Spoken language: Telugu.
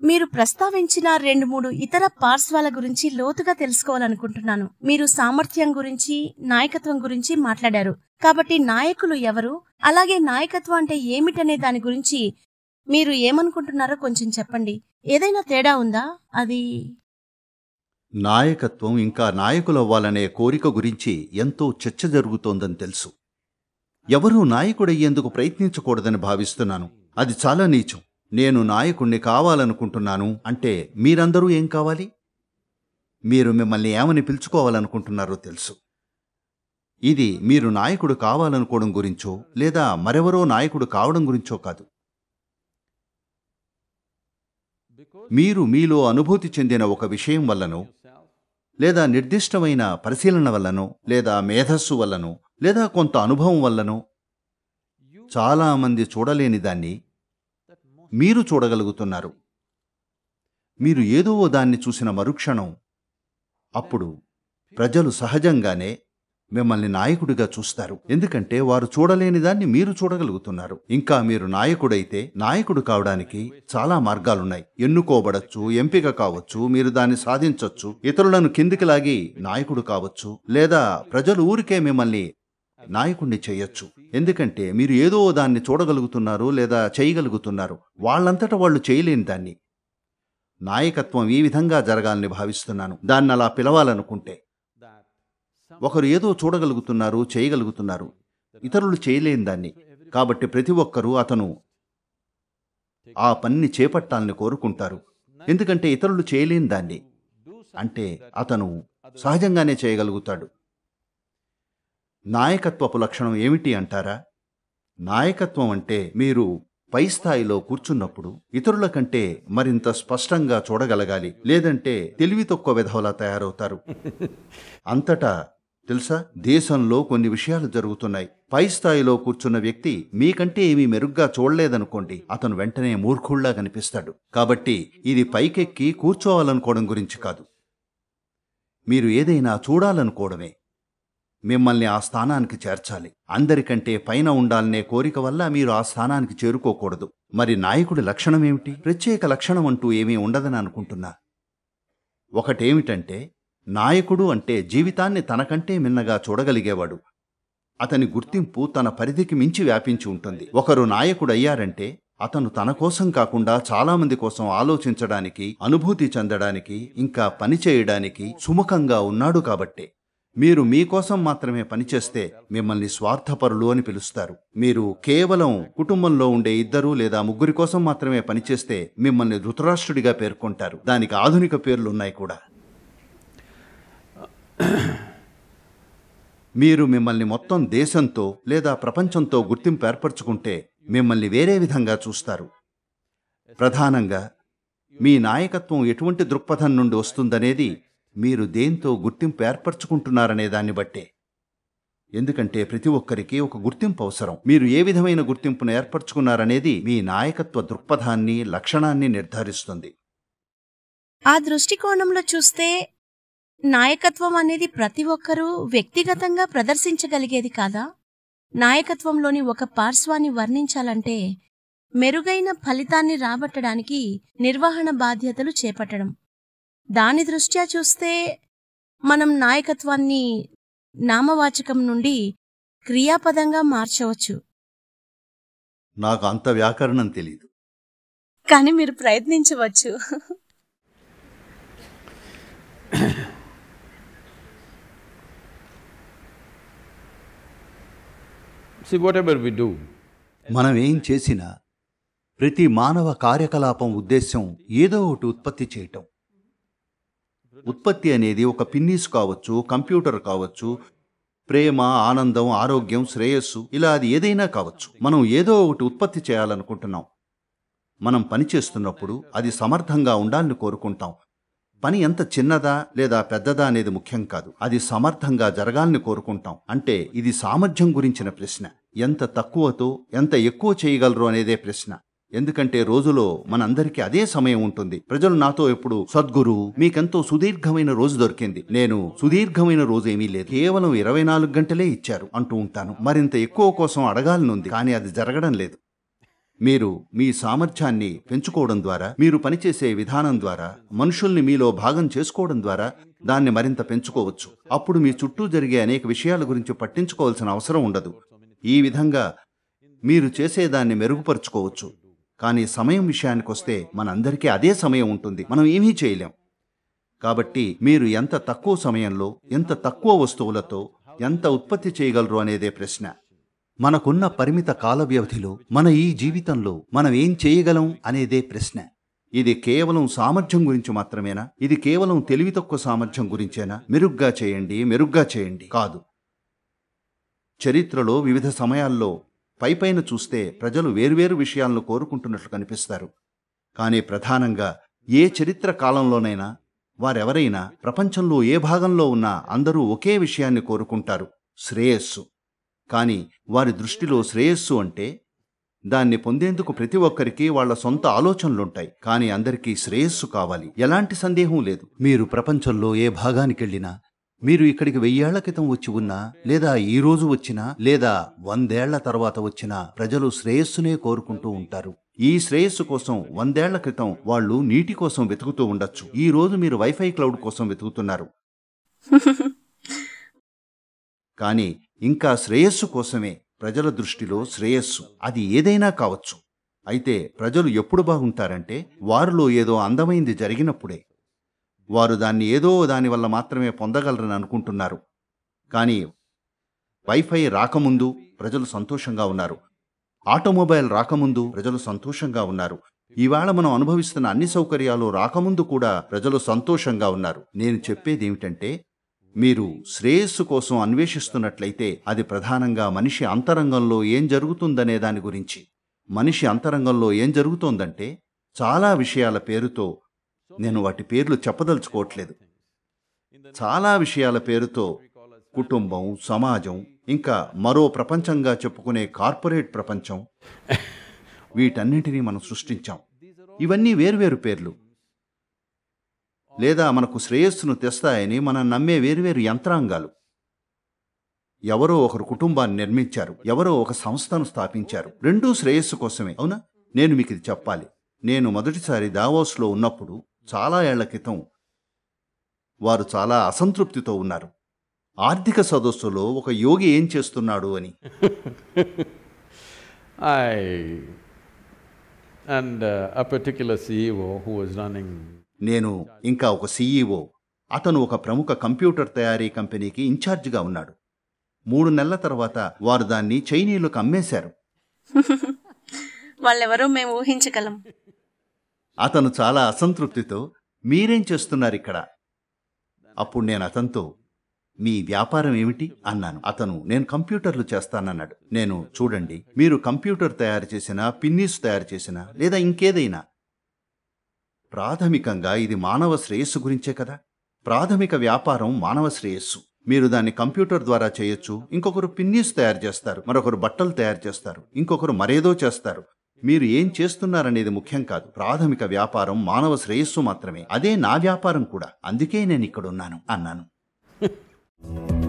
మీరు ప్రస్తావించిన 2-3 ఇతర పార్శ్వాల గురించి లోతుగా తెలుసుకోవాలనుకుంటున్నాను. మీరు సామర్థ్యం గురించి, నాయకత్వం గురించి మాట్లాడారు. కాబట్టి నాయకులు ఎవరు, అలాగే నాయకత్వం అంటే ఏమిటనే దాని గురించి మీరు ఏమనుకుంటున్నారో కొంచెం చెప్పండి. ఏదైనా తేడా ఉందా? అది నాయకత్వం ఇంకా నాయకులవ్వాలనే కోరిక గురించి ఎంతో చర్చ జరుగుతోందని తెలుసు. ఎవరూ నాయకుడయ్యేందుకు ప్రయత్నించకూడదని భావిస్తున్నాను. అది చాలా నీచం. నేను నాయకుణ్ణి కావాలనుకుంటున్నాను అంటే మీరందరూ ఏం కావాలి? మీరు మిమ్మల్ని ఏమని పిలుచుకోవాలనుకుంటున్నారో తెలుసు. ఇది మీరు నాయకుడు కావాలనుకోవడం గురించో లేదా మరెవరో నాయకుడు కావడం గురించో కాదు. మీరు మీలో అనుభూతి చెందిన ఒక విషయం వల్లనో లేదా నిర్దిష్టమైన పరిశీలన వల్లనో లేదా మేధస్సు వల్లనో లేదా కొంత అనుభవం వల్లనో చాలామంది చూడలేని దాన్ని మీరు చూడగలుగుతున్నారు. మీరు ఏదో దాన్ని చూసిన మరుక్షణం అప్పుడు ప్రజలు సహజంగానే మిమ్మల్ని నాయకుడిగా చూస్తారు. ఎందుకంటే వారు చూడలేని దాన్ని మీరు చూడగలుగుతున్నారు. ఇంకా మీరు నాయకుడైతే నాయకుడు కావడానికి చాలా మార్గాలున్నాయి. ఎన్నుకోబడచ్చు, ఎంపిక కావచ్చు, మీరు దాన్ని సాధించొచ్చు, ఇతరులను కిందికి లాగి నాయకుడు కావచ్చు, లేదా ప్రజలు ఊరికే మిమ్మల్ని నాయకుణ్ణి చేయొచ్చు. ఎందుకంటే మీరు ఏదో దాన్ని చూడగలుగుతున్నారు లేదా చేయగలుగుతున్నారు. వాళ్ళంతటా వాళ్ళు చేయలేని దాన్ని. నాయకత్వం ఈ విధంగా జరగాలని భావిస్తున్నాను. దాన్ని అలా పిలవాలనుకుంటే ఒకరు ఏదో చూడగలుగుతున్నారు, చేయగలుగుతున్నారు, ఇతరులు చేయలేని దాన్ని. కాబట్టి ప్రతి ఒక్కరూ అతను ఆ పనిని చేపట్టాలని కోరుకుంటారు. ఎందుకంటే ఇతరులు చేయలేని దాన్ని అంటే అతను సహజంగానే చేయగలుగుతాడు. నాయకత్వపు లక్షణం ఏమిటి అంటారా? నాయకత్వం అంటే మీరు పై స్థాయిలో కూర్చున్నప్పుడు ఇతరుల కంటే మరింత స్పష్టంగా చూడగలగాలి. లేదంటే తెలివి తక్కువ విధవలా తయారవుతారు. అంతటా తెలుసా, దేశంలో కొన్ని విషయాలు జరుగుతున్నాయి. పై స్థాయిలో కూర్చున్న వ్యక్తి మీకంటే ఏమీ మెరుగ్గా చూడలేదనుకోండి, అతను వెంటనే మూర్ఖుళ్లా కనిపిస్తాడు. కాబట్టి ఇది పైకెక్కి కూర్చోవాలనుకోవడం గురించి కాదు, మీరు ఏదైనా చూడాలనుకోవడమే. మిమ్మల్ని ఆ స్థానానికి చేర్చాలి. అందరికంటే పైన ఉండాలనే కోరిక వల్ల మీరు ఆ స్థానానికి చేరుకోకూడదు. మరి నాయకుడి లక్షణం ఏమిటి? ప్రత్యేక లక్షణం అంటూ ఏమీ ఉండదని అనుకుంటున్నా. ఒకటేమిటంటే, నాయకుడు అంటే జీవితాన్ని తనకంటే మిన్నగా చూడగలిగేవాడు. అతని గుర్తింపు తన పరిధికి మించి వ్యాపించి ఉంటుంది. ఒకరు నాయకుడయ్యారంటే అతను తన కోసం కాకుండా చాలామంది కోసం ఆలోచించడానికి, అనుభూతి చెందడానికి, ఇంకా పనిచేయడానికి సుముఖంగా ఉన్నాడు. కాబట్టే మీరు మీకోసం మాత్రమే పనిచేస్తే మిమ్మల్ని స్వార్థపరులు అని పిలుస్తారు. మీరు కేవలం కుటుంబంలో ఉండే 2 లేదా 3 కోసం మాత్రమే పనిచేస్తే మిమ్మల్ని ధృతరాష్ట్రుడిగా పేర్కొంటారు. దానికి ఆధునిక పేర్లున్నాయి కూడా. మీరు మిమ్మల్ని మొత్తం దేశంతో లేదా ప్రపంచంతో గుర్తింపు ఏర్పరచుకుంటే మిమ్మల్ని వేరే విధంగా చూస్తారు. ప్రధానంగా మీ నాయకత్వం ఎటువంటి దృక్పథం నుండి వస్తుందనేది మీరు దేంతో గుర్తింపు ఏర్పరచుకుంటున్నారనే దాన్ని బట్టే. ఎందుకంటే ప్రతి ఒక్కరికి ఒక గుర్తింపు అవసరం. మీరు ఏ విధమైన గుర్తింపును ఏర్పరచుకున్నారనేది మీ నాయకత్వ దృక్పథాన్ని, లక్షణాన్ని నిర్ధారిస్తుంది. ఆ దృష్టికోణంలో చూస్తే నాయకత్వం అనేది ప్రతి ఒక్కరూ వ్యక్తిగతంగా ప్రదర్శించగలిగేది కాదా? నాయకత్వంలోని ఒక పార్శ్వాన్ని వర్ణించాలంటే మెరుగైన ఫలితాన్ని రాబట్టడానికి నిర్వహణ బాధ్యతలు చేపట్టడం. దాని దృష్ట్యా చూస్తే మనం నాయకత్వాన్ని నామవాచకం నుండి క్రియాపదంగా మార్చవచ్చు. నాకు అంత వ్యాకరణం తెలీదు, కానీ మీరు ప్రయత్నించవచ్చు. See, whatever we do, మనం ఏం చేసినా ప్రతి మానవ కార్యకలాపం ఉద్దేశ్యం ఏదో ఒకటి ఉత్పత్తి చేయటం. ఉత్పత్తి అనేది ఒక పిన్నీసు కావచ్చు, కంప్యూటర్ కావచ్చు, ప్రేమ, ఆనందం, ఆరోగ్యం, శ్రేయస్సు, ఇలా అది ఏదైనా కావచ్చు. మనం ఏదో ఒకటి ఉత్పత్తి చేయాలనుకుంటున్నాం. మనం పని చేస్తున్నప్పుడు అది సమర్థంగా ఉండాలని కోరుకుంటాం. పని ఎంత చిన్నదా లేదా పెద్దదా అనేది ముఖ్యం కాదు, అది సమర్థంగా జరగాలని కోరుకుంటాం. అంటే ఇది సామర్థ్యం గురించిన ప్రశ్న. ఎంత తక్కువతో ఎంత ఎక్కువ చేయగలరు అనేదే ప్రశ్న. ఎందుకంటే రోజులో మనందరికీ అదే సమయం ఉంటుంది. ప్రజలు నాతో ఎప్పుడు, సద్గురు మీకెంతో సుదీర్ఘమైన రోజు దొరికింది. నేను సుదీర్ఘమైన రోజు ఏమీ లేదు, కేవలం 24 గంటలే ఇచ్చారు అంటూ ఉంటాను. మరింత ఎక్కువ కోసం అడగాలనుంది, కానీ అది జరగడం లేదు. మీరు మీ సామర్థ్యాన్ని పెంచుకోవడం ద్వారా, మీరు పనిచేసే విధానం ద్వారా, మనుషుల్ని మీలో భాగం చేసుకోవడం ద్వారా దాన్ని మరింత పెంచుకోవచ్చు. అప్పుడు మీ చుట్టూ జరిగే అనేక విషయాల గురించి పట్టించుకోవాల్సిన అవసరం ఉండదు. ఈ విధంగా మీరు చేసేదాన్ని మెరుగుపరుచుకోవచ్చు. కానీ సమయం విషయానికొస్తే మనందరికీ అదే సమయం ఉంటుంది, మనం ఏమీ చేయలేం. కాబట్టి మీరు ఎంత తక్కువ సమయంలో, ఎంత తక్కువ వస్తువులతో ఎంత ఉత్పత్తి చేయగలరు అనేదే ప్రశ్న. మనకున్న పరిమిత కాల వ్యవధిలో, మన ఈ జీవితంలో మనం ఏం చేయగలం అనేదే ప్రశ్న. ఇది కేవలం సామర్థ్యం గురించి మాత్రమేనా? ఇది కేవలం తెలివి తక్కువ సామర్థ్యం గురించేనా? మెరుగ్గా చేయండి, మెరుగ్గా చేయండి కాదు. చరిత్రలో వివిధ సమయాల్లో పైపైన చూస్తే ప్రజలు వేర్వేరు విషయాలను కోరుకుంటున్నట్లు కనిపిస్తారు. కానీ ప్రధానంగా ఏ చరిత్ర కాలంలోనైనా వారెవరైనా ప్రపంచంలో ఏ భాగంలో ఉన్నా అందరూ ఒకే విషయాన్ని కోరుకుంటారు, శ్రేయస్సు. కానీ వారి దృష్టిలో శ్రేయస్సు అంటే దాన్ని పొందేందుకు ప్రతి ఒక్కరికి వాళ్ల సొంత ఆలోచనలుంటాయి. కానీ అందరికీ శ్రేయస్సు కావాలి, ఎలాంటి సందేహం లేదు. మీరు ప్రపంచంలో ఏ భాగానికెళ్ళినా, మీరు ఇక్కడికి 1000 ఏళ్ల క్రితం వచ్చి ఉన్నా, లేదా ఈ రోజు వచ్చినా, లేదా 100 ఏళ్ల తర్వాత వచ్చినా ప్రజలు శ్రేయస్సునే కోరుకుంటూ ఉంటారు. ఈ శ్రేయస్సు కోసం 100 ఏళ్ల క్రితం వాళ్ళు నీటి కోసం వెతుకుతూ ఉండొచ్చు. ఈ రోజు మీరు వైఫై క్లౌడ్ కోసం వెతుకుతున్నారు. కానీ ఇంకా శ్రేయస్సు కోసమే ప్రజల దృష్టిలో శ్రేయస్సు. అది ఏదైనా కావచ్చు. అయితే ప్రజలు ఎప్పుడు బాగుంటారంటే వారిలో ఏదో అందమైంది జరిగినప్పుడే. వారు దాన్ని ఏదో దానివల్ల మాత్రమే పొందగలరని అనుకుంటున్నారు. కానీ వైఫై రాకముందు ప్రజలు సంతోషంగా ఉన్నారు. ఆటోమొబైల్ రాకముందు ప్రజలు సంతోషంగా ఉన్నారు. ఈవేళ మనం అనుభవిస్తున్న అన్ని సౌకర్యాలు రాకముందు కూడా ప్రజలు సంతోషంగా ఉన్నారు. నేను చెప్పేదేమిటంటే, మీరు శ్రేయస్సు కోసం అన్వేషిస్తున్నట్లయితే అది ప్రధానంగా మనిషి అంతరంగంలో ఏం జరుగుతుందనే దాని గురించి. మనిషి అంతరంగంలో ఏం జరుగుతోందంటే చాలా విషయాల పేరుతో, నేను వాటి పేర్లు చెప్పదలుచుకోవట్లేదు, చాలా విషయాల పేరుతో కుటుంబం, సమాజం, ఇంకా మరో ప్రపంచంగా చెప్పుకునే కార్పొరేట్ ప్రపంచం, వీటన్నింటినీ మనం సృష్టించాం. ఇవన్నీ వేర్వేరు పేర్లు, లేదా మనకు శ్రేయస్సును తెస్తాయని మనం నమ్మే వేర్వేరు యంత్రాంగాలు. ఎవరో ఒకరు కుటుంబాన్ని నిర్మించారు, ఎవరో ఒక సంస్థను స్థాపించారు. రెండూ శ్రేయస్సు కోసమే, అవునా? నేను మీకు ఇది చెప్పాలి. నేను మొదటిసారి దావోస్లో ఉన్నప్పుడు చాలా ఏళ్ల క్రితం వారు చాలా అసంతృప్తితో ఉన్నారు. ఆర్థిక సదస్సులో ఒక యోగి ఏం చేస్తున్నాడు అని. A particular CEO who was running. నేను ఇంకా ఒక CEO, అతను ఒక ప్రముఖ కంప్యూటర్ తయారీ కంపెనీకి ఇన్ఛార్జిగా ఉన్నాడు. 3 నెలల తర్వాత వారు దాన్ని చైనీయులకు అమ్మేశారు. వాళ్ళెవరో మేము ఊహించగలం. అతను చాలా అసంతృప్తితో, మీరేం చేస్తున్నారు ఇక్కడ? అప్పుడు నేను అతనితో, మీ వ్యాపారం ఏమిటి అన్నాను. అతను, నేను కంప్యూటర్లు చేస్తానన్నాడు. నేను, చూడండి, మీరు కంప్యూటర్ తయారు చేసినా, పిన్నీస్ తయారు చేసినా, లేదా ఇంకేదైనా, ప్రాథమికంగా ఇది మానవ శ్రేయస్సు గురించే కదా. ప్రాథమిక వ్యాపారం మానవ శ్రేయస్సు. మీరు దాన్ని కంప్యూటర్ ద్వారా చేయొచ్చు. ఇంకొకరు పిన్నీస్ తయారు చేస్తారు, మరొకరు బట్టలు తయారు చేస్తారు, ఇంకొకరు మరేదో చేస్తారు. మీరు ఏం చేస్తున్నారనేది ముఖ్యం కాదు. ప్రాథమిక వ్యాపారం మానవ శ్రేయస్సు మాత్రమే. అదే నా వ్యాపారం కూడా. అందుకే నేను ఇక్కడున్నాను అన్నాను.